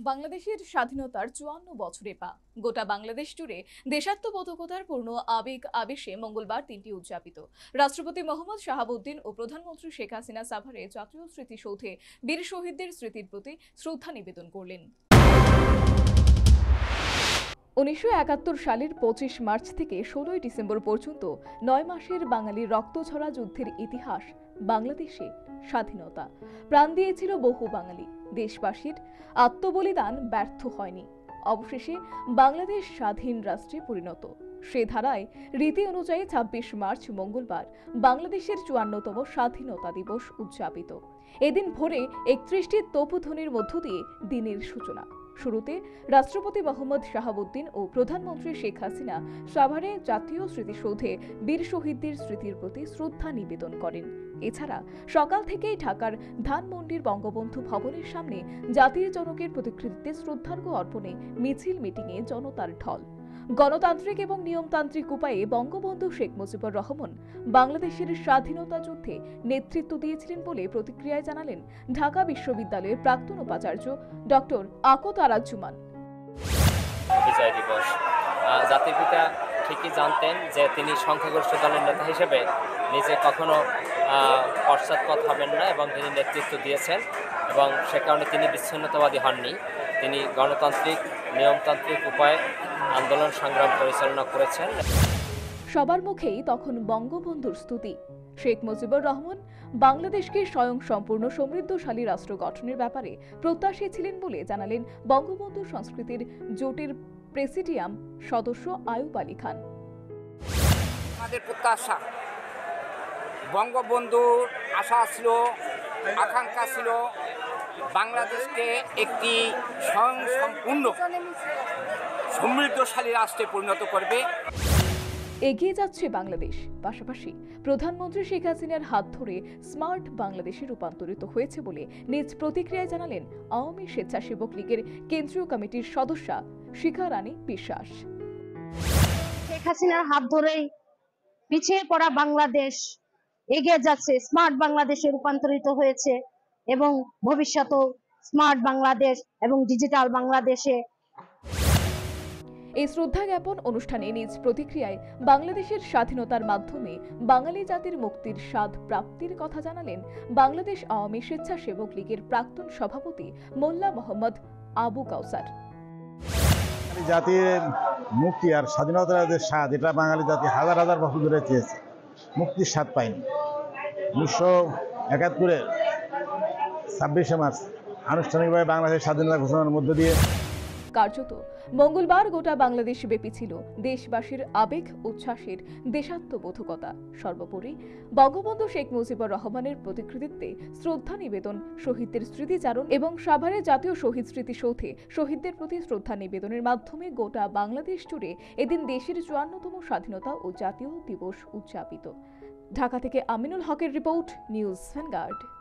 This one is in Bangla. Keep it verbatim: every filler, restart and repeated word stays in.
বাংলাদেশের স্বাধীনতার চুয়ান্ন বছরে পা গোটা বাংলাদেশ জুড়ে দেশাত্মবোধকতার পূর্ণ আবেগ আবেশে মঙ্গলবার দিনটি উদযাপিত। রাষ্ট্রপতি মোহাম্মদ শাহাবুদ্দিন ও প্রধানমন্ত্রী শেখ হাসিনা সাভারে জাতীয় স্মৃতিসৌধে বীর শহীদদের স্মৃতির প্রতি শ্রদ্ধা নিবেদন করলেন। উনিশশো একাত্তর সালের পঁচিশ মার্চ থেকে ষোলোই ডিসেম্বর পর্যন্ত নয় মাসের বাঙালির রক্তঝরা যুদ্ধের ইতিহাস। বাংলাদেশে স্বাধীনতা প্রাণ দিয়েছিল বহু বাঙালি। দেশবাসীর আত্মবলিদান ব্যর্থ হয়নি। অবশেষে বাংলাদেশ স্বাধীন রাষ্ট্রে পরিণত। সে ধারায় রীতি অনুযায়ী ছাব্বিশ মার্চ মঙ্গলবার বাংলাদেশের চুয়ান্নতম স্বাধীনতা দিবস উদযাপিত। এদিন ভোরে একত্রিশটি তোপধ্বনির মধ্য দিয়ে দিনের সূচনা। শুরুতে রাষ্ট্রপতি মোহাম্মদ শাহাবুদ্দিন ও প্রধানমন্ত্রী শেখ হাসিনা সাভারে জাতীয় স্মৃতিসৌধে বীর শহীদদের স্মৃতির প্রতি শ্রদ্ধা নিবেদন করেন। এছাড়া সকাল থেকেই ঢাকার ধানমন্ডির বঙ্গবন্ধু ভবনের সামনে জাতির জনকের প্রতিকৃতিতে শ্রদ্ধার্ঘ্য অর্পণে মিছিল মিটিংয়ে জনতার ঢল। গণতান্ত্রিক এবং নিয়মতান্ত্রিক উপায়ে বঙ্গবন্ধু শেখ মুজিবুর রহমান বাংলাদেশের স্বাধীনতা যুদ্ধে নেতৃত্ব দিয়েছিলেন বলে প্রতিক্রিয়ায় জানালেন ঢাকা বিশ্ববিদ্যালয়ের প্রাক্তন উপাচার্য ডক্টর আকতারাজ্জুমান। বিজয় দিবস, জাতির পিতা ঠিকই জানতেন যে তিনি সংখ্যাগরিষ্ঠ দলের নেতা হিসেবে নিজে কখনো পশ্চাৎপদ হবেন না এবং তিনি নেতৃত্ব দিয়েছেন এবং সে কারণে তিনি বিচ্ছিন্নতাবাদী হননি। তিনি গণতান্ত্রিক নিয়মতান্ত্রিক উপায়ে আন্দোলন সংগ্রাম পরিচালনা করেছেন। সবার মুখেই তখন বঙ্গবন্ধুর স্তুতি। শেখ মুজিবুর রহমান বাংলাদেশকে স্বয়ং সম্পূর্ণ সমৃদ্ধশালী রাষ্ট্র গঠনের ব্যাপারে প্রত্যাশী ছিলেন বলে জানালেন বঙ্গবন্ধু সংস্কৃতির জোটের প্রেসিডিয়াম সদস্য আয়ুব আলী খান। আমাদের প্রত্যাশা, বঙ্গবন্ধুর আশা ছিল, আকাঙ্ক্ষা ছিল বাংলাদেশকে একটি স্বয়ং সম্পূর্ণ সমৃদ্ধশালী রাষ্ট্রে পরিণত করবে। এগিয়ে যাচ্ছে বাংলাদেশ। পাশাপাশি প্রধানমন্ত্রী শেখ হাসিনার হাত ধরে স্মার্ট বাংলাদেশে রূপান্তরিত হয়েছে বলে নিজ প্রতিক্রিয়ায় জানালেন আওয়ামী স্বেচ্ছাসেবক লীগের কেন্দ্রীয় কমিটির সদস্যা শিখা রানী বিশ্বাস। শেখ হাসিনার হাত ধরেই পিছিয়ে পড়া বাংলাদেশ এগিয়ে যাচ্ছে, স্মার্ট বাংলাদেশে রূপান্তরিত হয়েছে এবং ভবিষ্যতেও স্মার্ট বাংলাদেশ এবং ডিজিটাল বাংলাদেশে। এই শ্রদ্ধা জ্ঞাপন অনুষ্ঠানে নিজ প্রতিক্রিয়ায় বাংলাদেশের স্বাধীনতার মাধ্যমে বাঙালি জাতির মুক্তির স্বাদ প্রাপ্তির কথা জানালেন বাংলাদেশ আওয়ামী স্বেচ্ছাসেবক লীগের প্রাক্তন সভাপতি মোল্লা মোহাম্মদ আবু কাউসার। জাতির মুক্তি আর স্বাধীনতার যে স্বাদ, এটা বাঙালি জাতি হাজার হাজার বছর ধরে চেয়েছে, মুক্তির স্বাদ পায়নি। উনিশশো একাত্তরে ছাব্বিশে মার্চ আনুষ্ঠানিকভাবে বাংলাদেশের স্বাধীনতা ঘোষণার মধ্য দিয়ে কার্যত মঙ্গলবার গোটা বাংলাদেশ ব্যাপী ছিল দেশবাসীর আবেগ উচ্ছ্বাসের দেশাত্মবোধকতা। সর্বোপরি বঙ্গবন্ধু শেখ মুজিবুর রহমানের প্রতিকৃতিত্বে শ্রদ্ধা নিবেদন, শহীদদের স্মৃতিচারণ এবং সাভারে জাতীয় শহীদ স্মৃতিসৌধে শহীদদের প্রতি শ্রদ্ধা নিবেদনের মাধ্যমে গোটা বাংলাদেশ জুড়ে এদিন দেশের চুয়ান্নতম স্বাধীনতা ও জাতীয় দিবস উদযাপিত। ঢাকা থেকে আমিনুল হকের রিপোর্ট, নিউজ ভ্যানগার্ড।